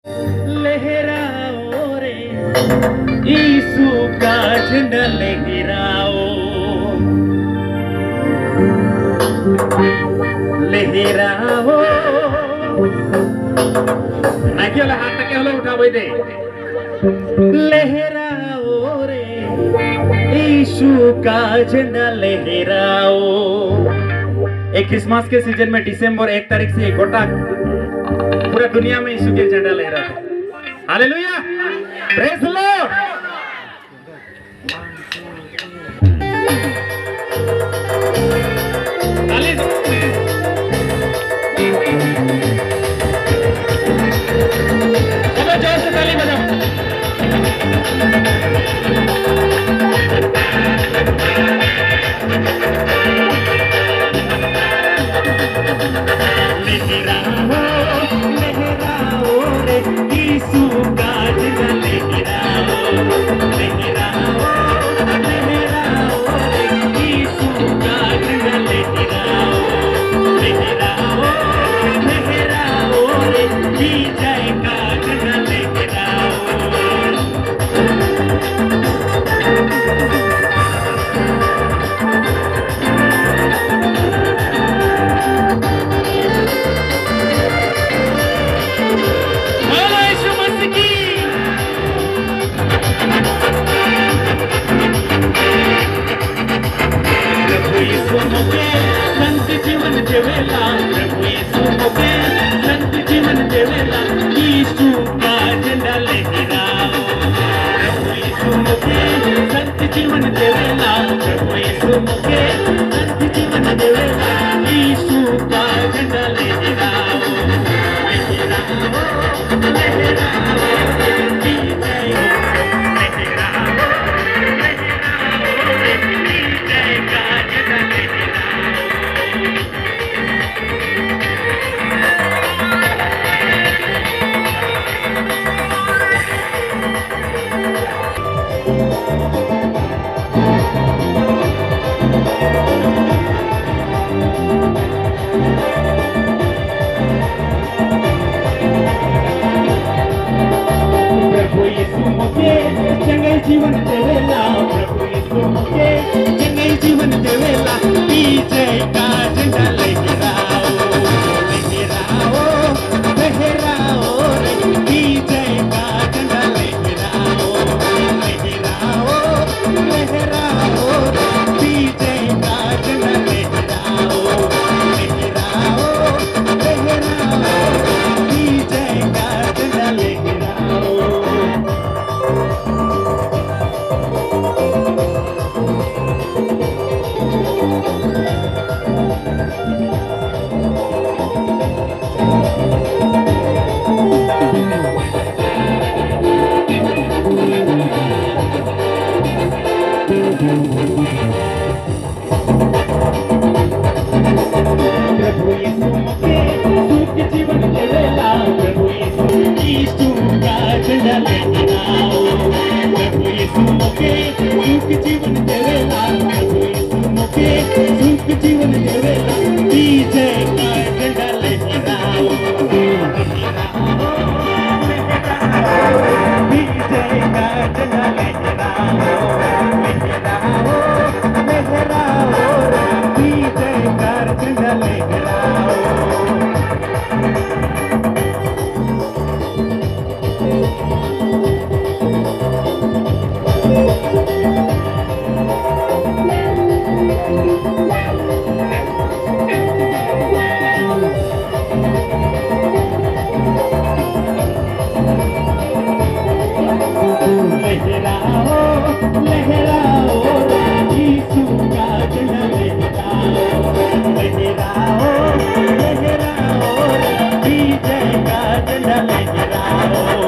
लहराओ रे यीशु का झंडा लहराओ, लहराओ। नाकी वाला हाथ तक हलो उठा भाई दे। लहराओ रे यीशु का झंडा लहराओ। एक क्रिसमस के सीजन में दिसंबर 1 तारीख से गोटा पूरा दुनिया में यीशु के झंडा लहरा है। Hallelujah, praise the lord. ताली चलो जोर से ताली बजाओ। जीवन देवेला प्रभु यीशु मुझे चंगे जीवन देवेला। विजय का झंडा लहराओ, लहराओ, लहराओ रे विजय का झंडा लहराओ, लहराओ, लहराओ विजय का झंडा लहराओ, लहराओ, लहराओ विजय का झंडा लहराओ। प्रभु यीशु मुझे सुख जीवन देवेला, प्रभु यीशु का झंडा लहराओ, प्रभु यीशु मुझे सुख जीवन देवेला, प्रभु यीशु मुझे सुख जीवन देवेला। विजय का झंडा लहराओ, विजय का झंडा लहराओ, लहराओ, लहराओ विजय का झंडा लहराओ। लहराओ, लहराओ विजय का झंडा लहराओ।